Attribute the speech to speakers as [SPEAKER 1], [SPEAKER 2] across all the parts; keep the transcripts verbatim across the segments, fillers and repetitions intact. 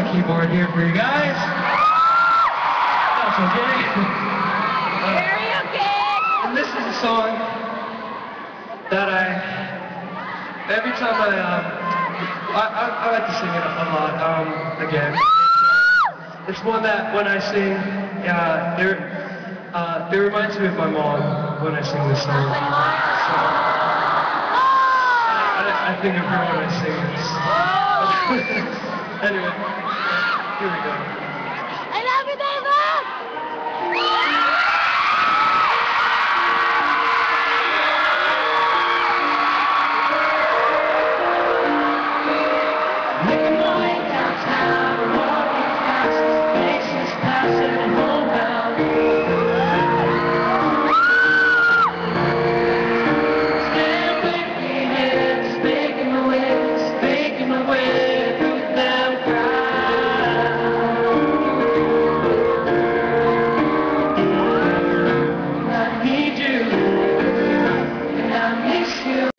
[SPEAKER 1] keyboard here for you guys. That's okay. Uh,
[SPEAKER 2] Very okay.
[SPEAKER 1] and this is a song that I, every time I, um, I, I, I like to sing it a lot, um, again. It's, uh, it's one that when I sing, uh, there, uh, it reminds me of my mom when I sing this song. So, I, I think of her when I sing this. Anyway, here we go.
[SPEAKER 2] I love you, David!
[SPEAKER 1] Making my way downtown, walking fast, faces passing homebound. Stamping ahead, making my way, making my way through them crowds. I need you, and I miss you.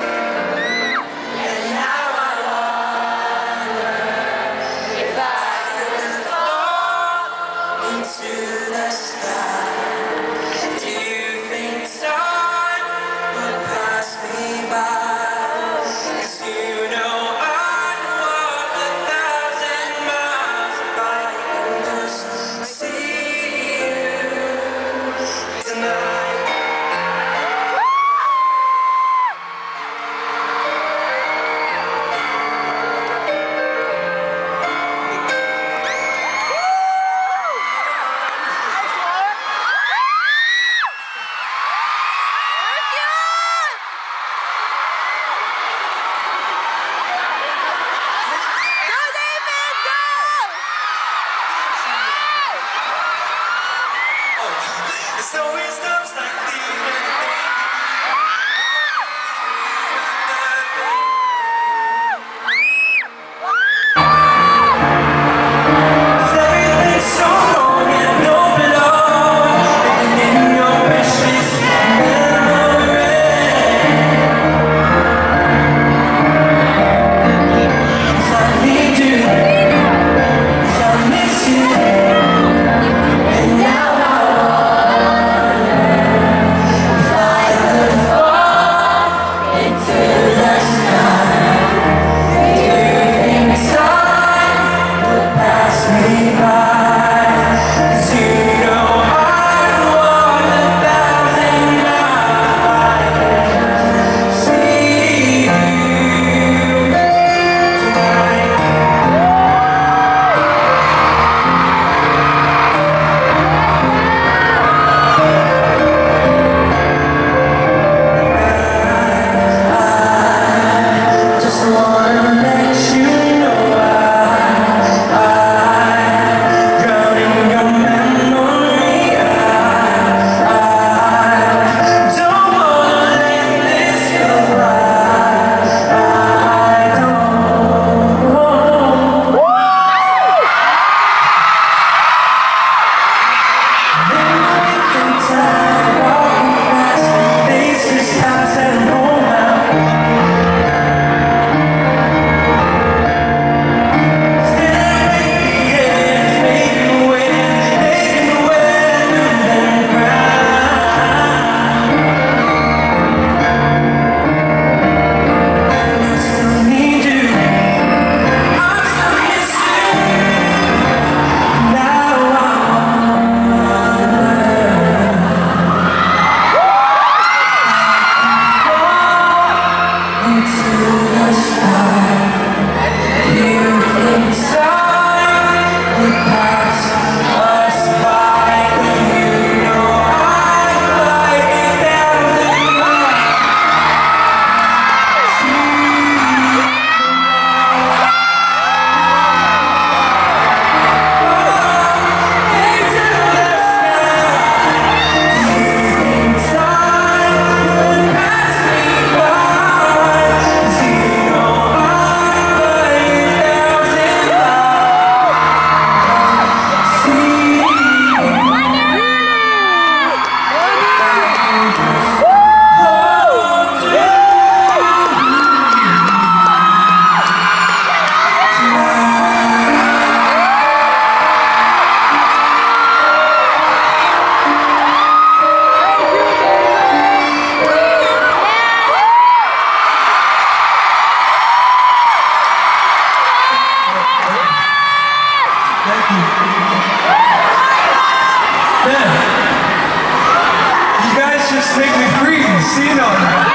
[SPEAKER 3] just make me freeze, you know.